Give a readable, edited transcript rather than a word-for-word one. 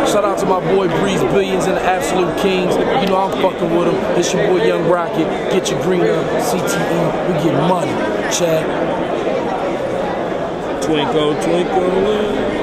Shout out to my boy Breeze Billions and the Absolute Kings. You know I'm fucking with them. It's your boy Young Rocket. Get your green up. CTE. We get money. Chad. Twinkle, twinkle.